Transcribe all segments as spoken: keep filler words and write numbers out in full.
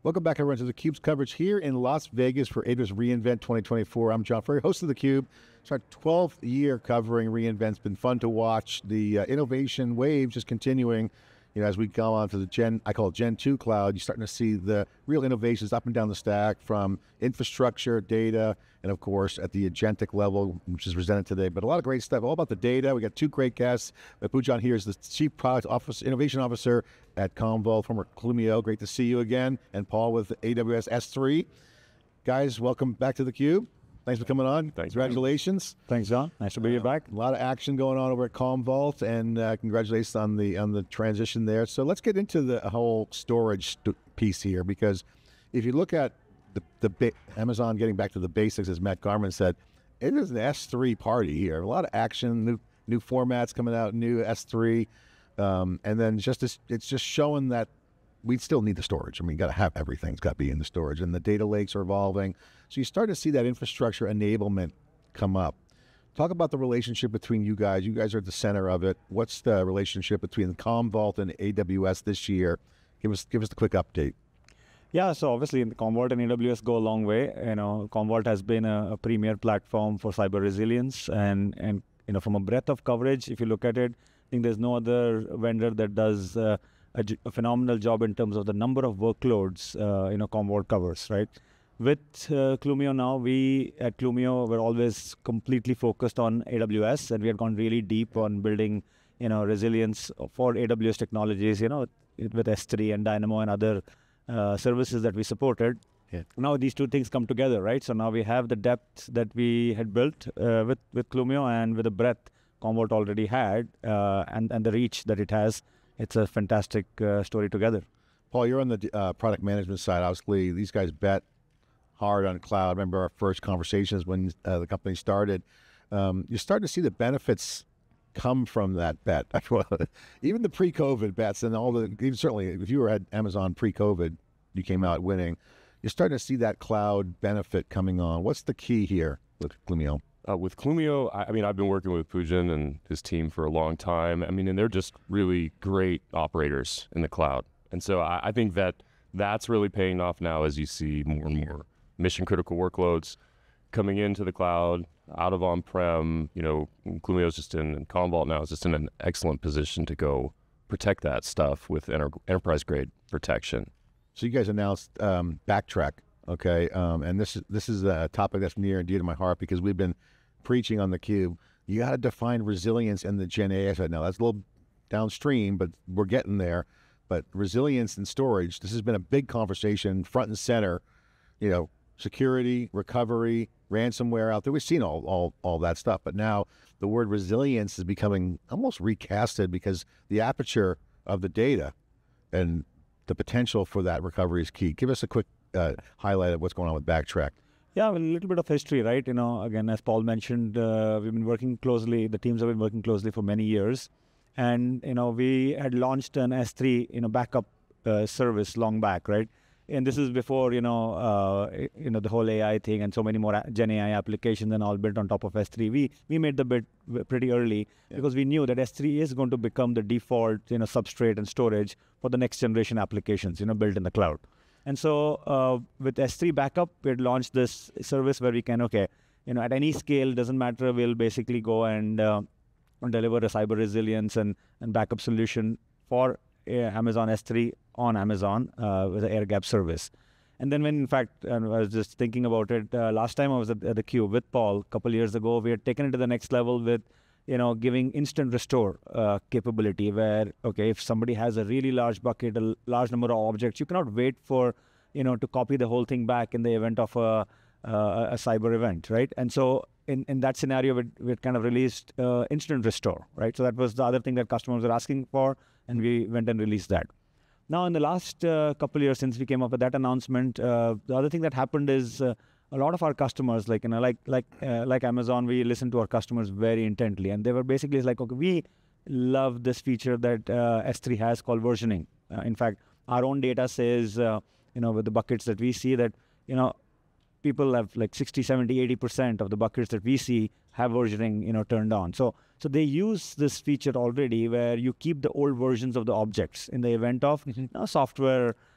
Welcome back, everyone, to theCUBE's coverage here in Las Vegas for A W S reInvent twenty twenty-four. I'm John Furrier, host of theCUBE. It's our twelfth year covering reInvent. It's been fun to watch. The uh, innovation wave just continuing. You know, as we go on to the Gen, I call it Gen two cloud, you're starting to see the real innovations up and down the stack from infrastructure, data, and of course at the agentic level, which is presented today. But a lot of great stuff, all about the data. We got two great guests. Uh, Poojan here is the Chief Product Office, Innovation Officer at Commvault, former Clumio. Great to see you again. And Paul with A W S S three. Guys, welcome back to theCUBE. Thanks for coming on. Thanks. Congratulations. Thanks, John. Nice to be here back. A lot of action going on over at Commvault, and uh, congratulations on the on the transition there. So let's get into the whole storage st piece here, because if you look at the, the Amazon getting back to the basics, as Matt Garman said, it is an S three party here. A lot of action, new new formats coming out, new S three, um, and then just this, it's just showing that we still need the storage. I mean, you got to have everything. It's got to be in the storage, and the data lakes are evolving. So you start to see that infrastructure enablement come up. Talk about the relationship between you guys. You guys are at the center of it. What's the relationship between Commvault and A W S this year? Give us give us the quick update. Yeah, so obviously Commvault and A W S go a long way. You know, Commvault has been a, a premier platform for cyber resilience, and and you know, from a breadth of coverage, if you look at it, I think there's no other vendor that does uh, a, a phenomenal job in terms of the number of workloads uh, you know Commvault covers, right? With uh, Clumio now, we at Clumio were always completely focused on A W S, and we had gone really deep on building, you know, resilience for A W S technologies, you know, with S three and Dynamo and other uh, services that we supported. Yeah. Now these two things come together, right? So now we have the depth that we had built uh, with, with Clumio, and with the breadth Commvault already had, uh, and, and the reach that it has. It's a fantastic uh, story together. Paul, you're on the uh, product management side. Obviously, these guys bet hard on cloud. I remember our first conversations when uh, the company started. Um, you're starting to see the benefits come from that bet. Even the pre-COVID bets and all the, even certainly if you were at Amazon pre-COVID, you came out winning. You're starting to see that cloud benefit coming on. What's the key here with Clumio? Uh, with Clumio, I, I mean, I've been working with Poojan and his team for a long time. I mean, and they're just really great operators in the cloud. And so I, I think that that's really paying off now as you see more and more mission critical workloads coming into the cloud, out of on-prem. You know, Clumio's just in, and Commvault now is just in an excellent position to go protect that stuff with enter, enterprise-grade protection. So you guys announced um, Backtrack, okay? Um, and this is this is a topic that's near and dear to my heart, because we've been preaching on theCUBE. You got to define resilience in the Gen A I side. Now that's a little downstream, but we're getting there. But resilience and storage, this has been a big conversation, front and center. You know, security, recovery, ransomware out there. We've seen all, all, all that stuff, but now the word resilience is becoming almost recasted, because the aperture of the data and the potential for that recovery is key. Give us a quick uh, highlight of what's going on with Backtrack. Yeah, well, a little bit of history, right? You know, again, as Paul mentioned, uh, we've been working closely, the teams have been working closely for many years. And, you know, we had launched an S three, you know, backup uh, service long back, right? And this is before, you know, uh, you know, the whole A I thing and so many more Gen A I applications and all built on top of S three. We we made the bet pretty early, yeah, because we knew that S three is going to become the default, you know, substrate and storage for the next generation applications, you know, built in the cloud. And so uh, with S three backup, we had launched this service where we can, okay, you know, at any scale, doesn't matter, we'll basically go and uh, deliver a cyber resilience and, and backup solution for uh, Amazon S three on Amazon uh, with an air gap service. And then when, in fact, and I was just thinking about it, uh, last time I was at, at theCUBE with Paul, a couple years ago, we had taken it to the next level with, you know, giving instant restore uh, capability, where, okay, if somebody has a really large bucket, a large number of objects, you cannot wait for, you know, to copy the whole thing back in the event of a, uh, a cyber event, right? And so in, in that scenario, we we kind of released uh, instant restore, right? So that was the other thing that customers were asking for, and we went and released that. Now, in the last uh, couple of years since we came up with that announcement, uh, the other thing that happened is uh, a lot of our customers, like you know, like like uh, like Amazon, we listen to our customers very intently, and they were basically like, okay, we love this feature that uh, S three has called versioning. Uh, in fact, our own data says, uh, you know, with the buckets that we see, that you know, people have like sixty, seventy, eighty percent of the buckets that we see have versioning, you know, turned on. So, so they use this feature already where you keep the old versions of the objects in the event of mm-hmm. you know, software,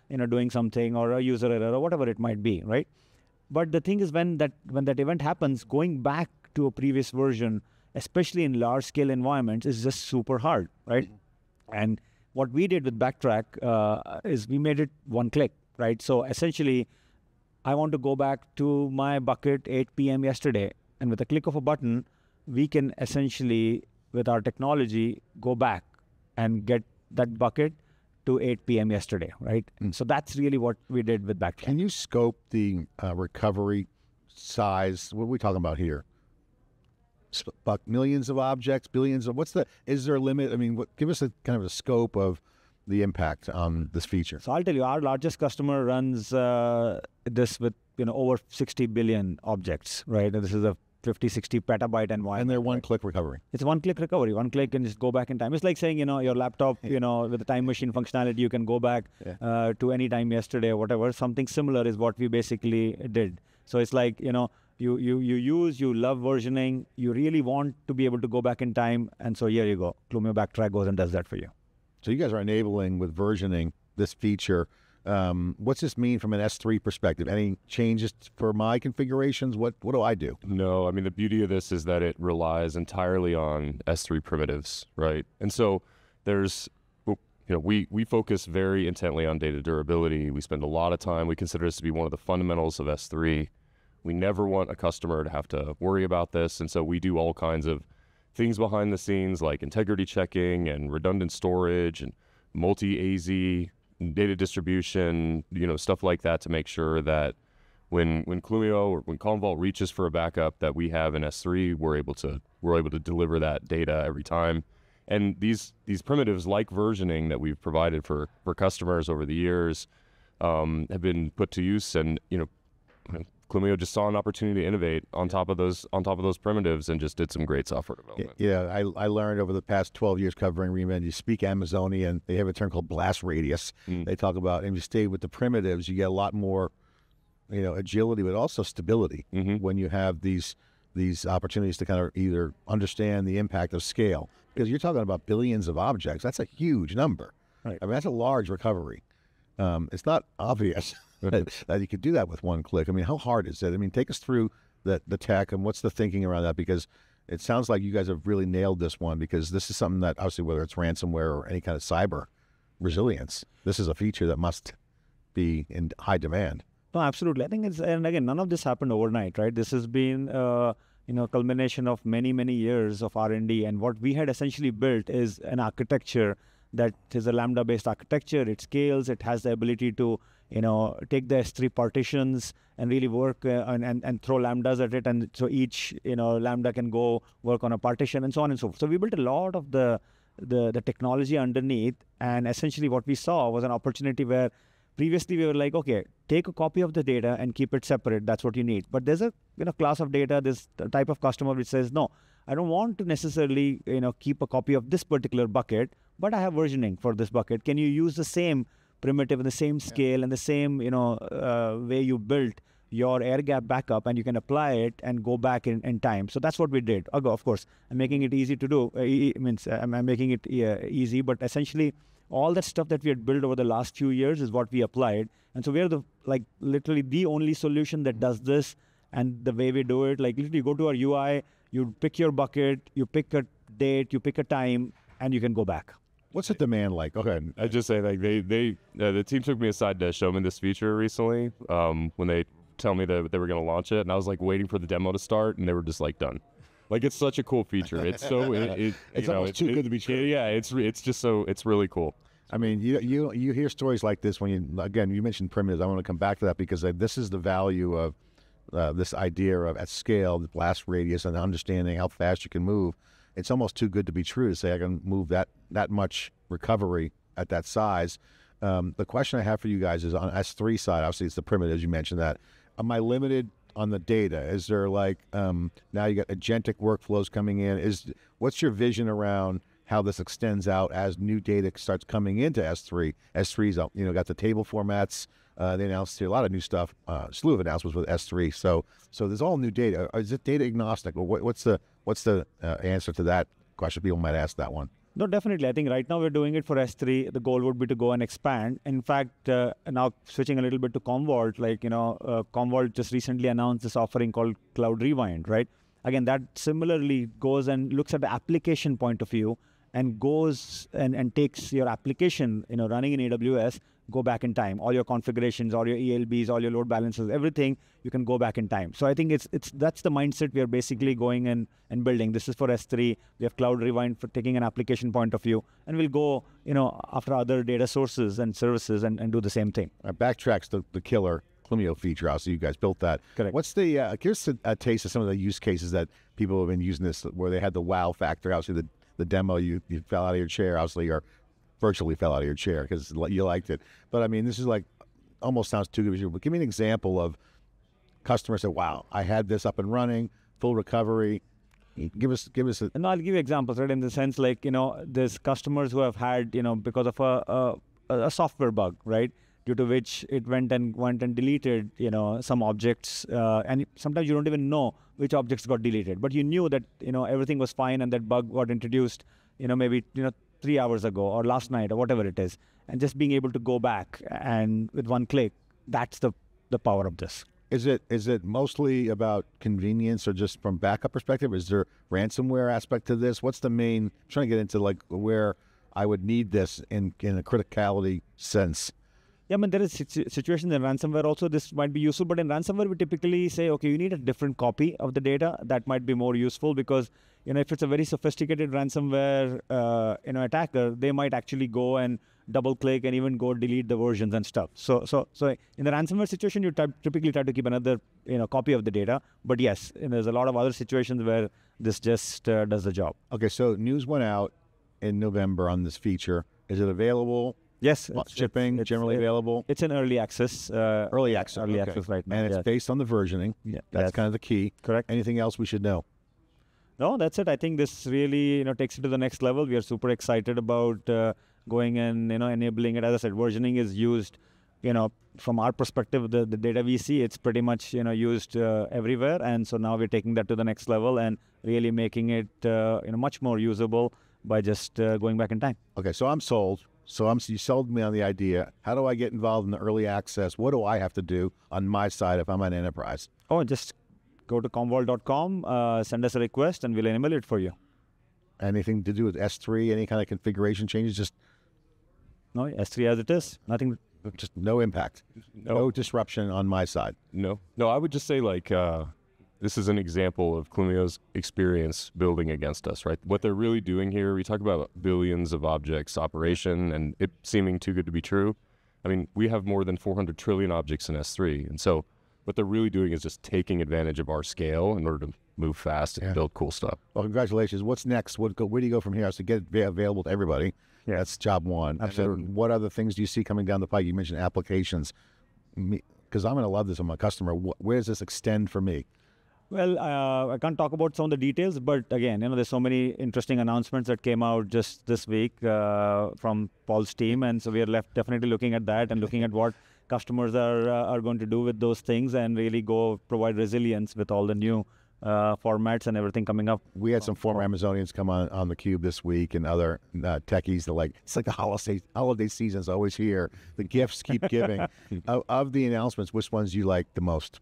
you know, doing something or a user error or whatever it might be, right? But the thing is, when that when that event happens, going back to a previous version, especially in large-scale environments, is just super hard, right? And what we did with Backtrack uh, is we made it one click, right? So essentially, I want to go back to my bucket eight p m yesterday, and with a click of a button, we can essentially, with our technology, go back and get that bucket to eight p m yesterday, right? Mm. So that's really what we did with Backtrack. Can you scope the uh, recovery size? What are we talking about here? Buck millions of objects, billions of, what's the, is there a limit? I mean, what, give us a kind of a scope of the impact on this feature. So I'll tell you, our largest customer runs uh, this with, you know, over sixty billion objects, right? And this is a fifty, sixty petabyte environment. And they're one right? click recovery. It's one click recovery. One click and just go back in time. It's like saying, you know, your laptop, you know, with the time machine functionality, you can go back yeah. uh, to any time yesterday or whatever. Something similar is what we basically did. So it's like, you know, You, you you use, you love versioning, you really want to be able to go back in time, and so here you go. Clumio Backtrack goes and does that for you. So you guys are enabling with versioning this feature. Um, what's this mean from an S three perspective? Any changes for my configurations? What what do I do? No, I mean, the beauty of this is that it relies entirely on S three primitives, right? And so there's, you know, we, we focus very intently on data durability. We spend a lot of time. We consider this to be one of the fundamentals of S three. We never want a customer to have to worry about this, and so we do all kinds of things behind the scenes like integrity checking and redundant storage and multi-A Z data distribution, you know, stuff like that to make sure that when when Clumio or when Commvault reaches for a backup that we have in S three, we're able to we're able to deliver that data every time. And these these primitives like versioning that we've provided for for customers over the years um, have been put to use, and you know. Clumio just saw an opportunity to innovate on top of those on top of those primitives and just did some great software development. Yeah, I, I learned over the past twelve years covering Reman, you speak Amazonian, they have a term called blast radius. Mm. They talk about, and you stay with the primitives, you get a lot more, you know, agility, but also stability mm-hmm. when you have these these opportunities to kind of either understand the impact of scale. Because you're talking about billions of objects. That's a huge number. Right. I mean, that's a large recovery. Um, it's not obvious that, that you could do that with one click. I mean, how hard is it? I mean, take us through the, the tech and what's the thinking around that, because it sounds like you guys have really nailed this one, because this is something that obviously, whether it's ransomware or any kind of cyber resilience, this is a feature that must be in high demand. No, absolutely. I think it's, and again, none of this happened overnight, right? This has been, uh, you know, culmination of many, many years of R and D, and what we had essentially built is an architecture that is a Lambda-based architecture. It scales. It has the ability to, you know, take the S three partitions and really work uh, and, and, and throw Lambdas at it. And so each, you know, Lambda can go work on a partition and so on and so forth. So we built a lot of the, the, the technology underneath. And essentially what we saw was an opportunity where previously we were like, okay, take a copy of the data and keep it separate. That's what you need. But there's a, you know, class of data, this type of customer which says, no, I don't want to necessarily, you know, keep a copy of this particular bucket, but I have versioning for this bucket. Can you use the same primitive and the same scale yeah. and the same, you know, uh, way you built your air gap backup, and you can apply it and go back in, in time. So that's what we did. Of course, I'm making it easy to do. It means I'm making it uh, easy, but essentially all that stuff that we had built over the last few years is what we applied. And so we're the, like, literally the only solution that does this. And the way we do it, like, literally you go to our U I, you pick your bucket, you pick a date, you pick a time, and you can go back. What's the demand like? Go ahead. I just say, like, they, they uh, the team took me aside to show me this feature recently um, when they tell me that they were going to launch it. And I was, like, waiting for the demo to start, and they were just, like, done. Like, it's such a cool feature. It's so, it, it, it's you know, almost it, too it, good to be true. Yeah, it's it's just so, it's really cool. I mean, you you you hear stories like this when you, again, you mentioned primitives. I want to come back to that because uh, this is the value of uh, this idea of at scale, the blast radius, and understanding how fast you can move. It's almost too good to be true to say I can move that that much recovery at that size. Um, the question I have for you guys is on S three side, obviously it's the primitives, you mentioned that. Am I limited on the data? Is there like, um, now you got agentic workflows coming in? Is what's your vision around how this extends out as new data starts coming into S three? S three's, you know, got the table formats. Uh, they announced a lot of new stuff, uh, slew of announcements with S three. So, so there's all new data. Is it data agnostic, or what, what's the what's the uh, answer to that question? People might ask that one. No, definitely. I think right now we're doing it for S three. The goal would be to go and expand. In fact, uh, now switching a little bit to Commvault, like, you know, uh, Commvault just recently announced this offering called Cloud Rewind, right? Again, that similarly goes and looks at the application point of view and goes and, and takes your application, you know, running in A W S, go back in time. All your configurations, all your E L Bs, all your load balancers, everything, you can go back in time. So I think it's it's that's the mindset we are basically going and, and building. This is for S three. We have Cloud Rewind for taking an application point of view. And we'll go, you know, after other data sources and services and, and do the same thing. Uh, backtracks the, the killer Clumio feature. Also, you guys built that. Correct. What's the, uh, here's a, a taste of some of the use cases that people have been using this, where they had the wow factor. Obviously, the, the demo, you, you fell out of your chair, obviously, or virtually fell out of your chair because you liked it. But I mean, this is like, almost sounds too good. But give me an example of customers said, wow, I had this up and running, full recovery. Give us, give us a... And I'll give you examples, right? In the sense, like, you know, there's customers who have had, you know, because of a, a, a software bug, right? Due to which it went and went and deleted, you know, some objects. Uh, and sometimes you don't even know which objects got deleted. But you knew that, you know, everything was fine and that bug got introduced, you know, maybe, you know, three hours ago or last night or whatever it is. And just being able to go back and with one click, that's the, the power of this. Is it is it mostly about convenience or just from backup perspective? Is there ransomware aspect to this? What's the main, I'm trying to get into like where I would need this in, in a criticality sense. Yeah, I mean, there is situ situations in ransomware also this might be useful, but in ransomware, we typically say, okay, you need a different copy of the data. That might be more useful because, you know, if it's a very sophisticated ransomware, uh, you know, attacker, they might actually go and double click and even go delete the versions and stuff. So, so, so in the ransomware situation, you typically try to keep another, you know, copy of the data. But yes, and there's a lot of other situations where this just uh, does the job. Okay, so news went out in November on this feature. Is it available? Yes, it's, shipping it's, generally it, available. It's in early access. Uh, early access. Early okay. access right now. And it's yes. based on the versioning. Yeah, that's yes. kind of the key. Correct. Anything else we should know? No, that's it. I think this really, you know, takes it to the next level. We are super excited about uh, going and, you know, enabling it. As I said, versioning is used, you know, from our perspective, the, the data we see, it's pretty much, you know, used uh, everywhere. And so now we're taking that to the next level and really making it, uh, you know, much more usable by just uh, going back in time. Okay, so I'm sold. So I'm, you sold me on the idea. How do I get involved in the early access? What do I have to do on my side if I'm an enterprise? Oh, just go to commvault dot com, uh, send us a request, and we'll enable it for you. Anything to do with S three, any kind of configuration changes? Just no, S three as it is. Nothing. Just no impact. No, no disruption on my side. No. No, I would just say, like, uh, this is an example of Clumio's experience building against us, right? What they're really doing here, we talk about billions of objects operation and it seeming too good to be true. I mean, we have more than four hundred trillion objects in S three. And so what they're really doing is just taking advantage of our scale in order to move fast and yeah. build cool stuff. Well, congratulations. What's next? What, where do you go from here? So get it available to everybody. Yeah. That's job one. Absolutely. What other things do you see coming down the pike? You mentioned applications. Because I'm going to love this on my customer. Where does this extend for me? Well, uh, I can't talk about some of the details, but again, you know, there's so many interesting announcements that came out just this week uh, from Paul's team, and so we are left definitely looking at that and looking at what customers are uh, are going to do with those things and really go provide resilience with all the new uh, formats and everything coming up. We had some former Amazonians come on on theCUBE this week and other uh, techies. They're like, it's like the holiday holiday season's always here. The gifts keep giving. of, of the announcements, which ones do you like the most?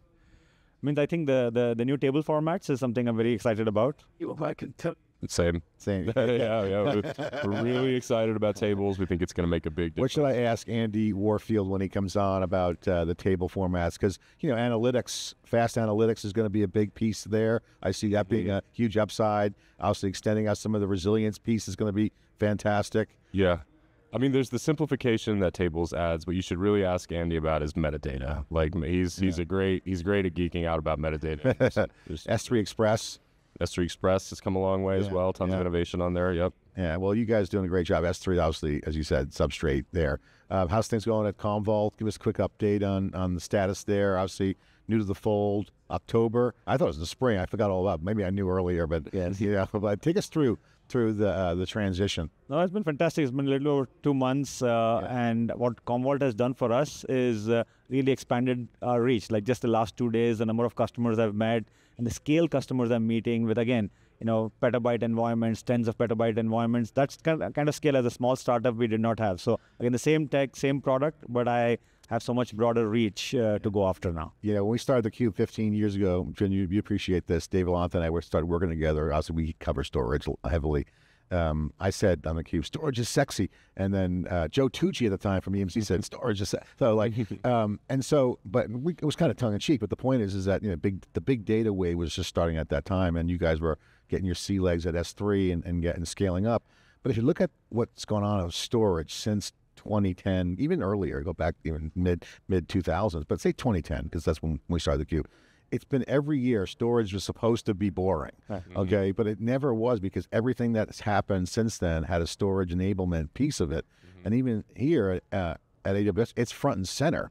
I mean, I think the, the, the new table formats is something I'm very excited about. I can tell. Same. Same. yeah, yeah. We're really excited about tables. We think it's going to make a big difference. What should I ask Andy Warfield when he comes on about uh, the table formats? Because, you know, analytics, fast analytics is going to be a big piece there. I see that being a huge upside. Obviously, extending out some of the resilience piece is going to be fantastic. Yeah. I mean, there's the simplification that tables adds. What you should really ask Andy about is metadata. Like he's he's yeah. a great he's great at geeking out about metadata. There's, there's S three Express. S three Express has come a long way yeah. as well. Tons yeah. of innovation on there. Yep. Yeah. Well, you guys doing a great job. S three, obviously, as you said, substrate there. Uh, how's things going at Commvault? Give us a quick update on on the status there. Obviously, new to the fold. October. I thought it was the spring. I forgot all about. Maybe I knew earlier, but yeah. You know, but take us through. through the uh, the transition. No, it's been fantastic. It's been a little over two months, uh, yeah. and what Commvault has done for us is uh, really expanded our reach. Like just the last two days, the number of customers I've met and the scale customers I'm meeting with, again, you know, petabyte environments, tens of petabyte environments. That's kind of, kind of scale as a small startup we did not have. So again, the same tech, same product, but I have so much broader reach uh, to go after now. You know, when we started theCUBE fifteen years ago, Jen, you, you appreciate this. Dave Vellante and I we started working together. Obviously, we cover storage heavily. Um, I said on theCUBE, storage is sexy. And then uh, Joe Tucci at the time from E M C said, storage is sexy. So like, um, and so, but we, it was kind of tongue in cheek. But the point is, is that, you know, big, the big data wave was just starting at that time. And you guys were getting your sea legs at S three and, and getting scaling up. But if you look at what's going on with storage since twenty ten, even earlier, go back even mid, mid two thousands, but say twenty ten, because that's when we started theCUBE. It's been every year storage was supposed to be boring, mm-hmm. okay? But it never was, because everything that's happened since then had a storage enablement piece of it. Mm-hmm. And even here uh, at A W S, it's front and center.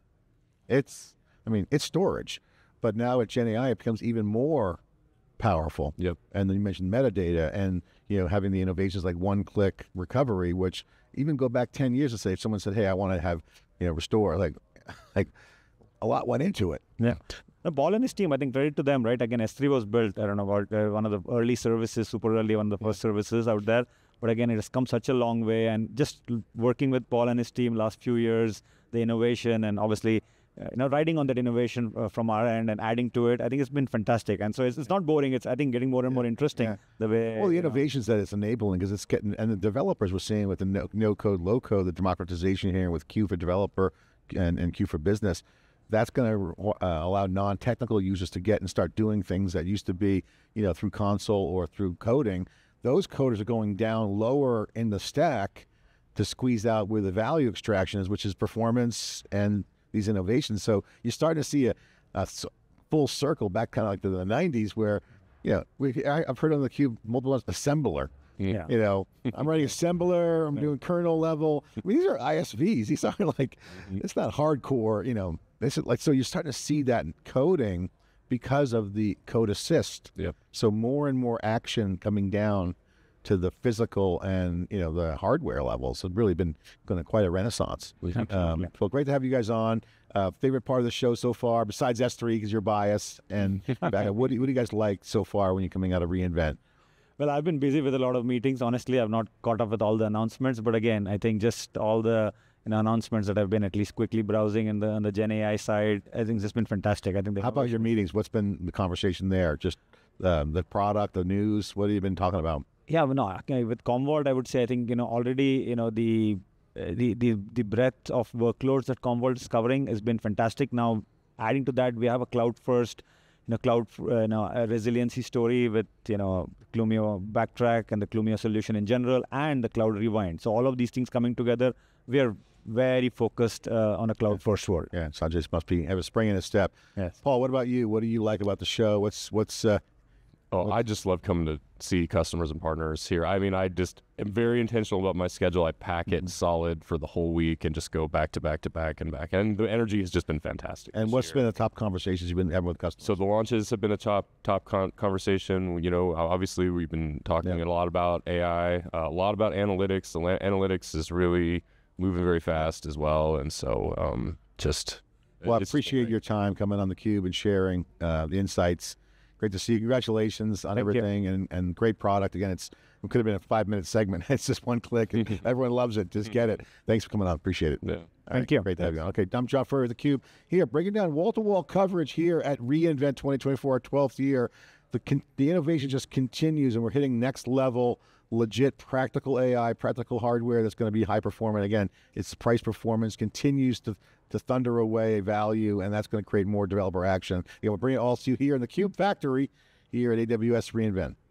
It's, I mean, it's storage. But now at Gen A I, it becomes even more powerful. Yep. And then you mentioned metadata and, you know, having the innovations like one-click recovery, which even go back ten years to say, if someone said, hey, I want to have, you know, restore, like, like a lot went into it. Yeah. Paul and his team, I think credit to them, right? Again, S three was built, I don't know, about uh, one of the early services, super early, one of the first services out there. But again, it has come such a long way. And just working with Paul and his team last few years, the innovation and obviously, uh, you know, riding on that innovation uh, from our end and adding to it, I think it's been fantastic. And so it's, it's not boring. It's, I think, getting more and more interesting. Yeah. The way, well, the you know, innovations that it's enabling, because it's getting, and the developers were seeing with the no, no code, low code, the democratization here with Q for developer and, and Q for business. That's going to uh, allow non-technical users to get and start doing things that used to be, you know, through console or through coding. Those coders are going down lower in the stack to squeeze out where the value extraction is, which is performance and these innovations. So you're starting to see a, a full circle back kind of like to the nineties where, you know, we, I, I've heard on theCUBE multiple times, assembler. Yeah. You know, I'm writing assembler, I'm doing kernel level. I mean, these are I S Vs. These aren't like, it's not hardcore, you know. This is like, so you're starting to see that in coding because of the code assist. Yep. So more and more action coming down to the physical and, you know, the hardware levels. So it's really been going to quite a renaissance. Um, well, great to have you guys on. Uh, favorite part of the show so far, besides S three, because you're biased, and back, what, do, what do you guys like so far when you're coming out of reInvent? Well, I've been busy with a lot of meetings. Honestly, I've not caught up with all the announcements. But again, I think just all the you know, announcements that I've been at least quickly browsing in the, on the Gen A I side, I think it's just been fantastic. I think. How about your meetings? What's been the conversation there? Just uh, the product, the news? What have you been talking about? Yeah, well, no, okay, with Commvault, I would say, I think, you know, already, you know, the, uh, the, the, the breadth of workloads that Commvault is covering has been fantastic. Now, adding to that, we have a cloud first, you know, cloud, uh, you know, a resiliency story with, you know, Clumio Backtrack and the Clumio solution in general and the Cloud Rewind. So all of these things coming together, we are very focused uh, on a cloud first world. Yeah, Sanjay must be have a spring in his step. Yes. Paul, what about you? What do you like about the show? What's, what's, uh, Oh, I just love coming to see customers and partners here. I mean, I just am very intentional about my schedule. I pack it mm-hmm. solid for the whole week and just go back to back to back and back. And the energy has just been fantastic. And what's year. been the top conversations you've been having with customers? So the launches have been a top top con conversation. You know, obviously we've been talking yeah. a lot about A I, uh, a lot about analytics. The analytics is really moving very fast as well. And so um, just... Well, I appreciate your time coming on theCUBE and sharing uh, the insights. Great to see you. Congratulations on Thank everything and, and great product. Again, it's it could have been a five minute segment. It's just one click and everyone loves it. Just get it. Thanks for coming on. Appreciate it. Yeah. Thank right. you. Great to have you on. Okay, I'm John Furrier, theCUBE here, breaking down wall-to-wall coverage here at reInvent twenty twenty-four, our twelfth year. The, con the innovation just continues and we're hitting next level, legit practical A I, practical hardware that's going to be high performant. Again, its price performance continues to to thunder away value, and that's going to create more developer action. You know, we'll bring it all to you here in the CUBE factory here at A W S reInvent.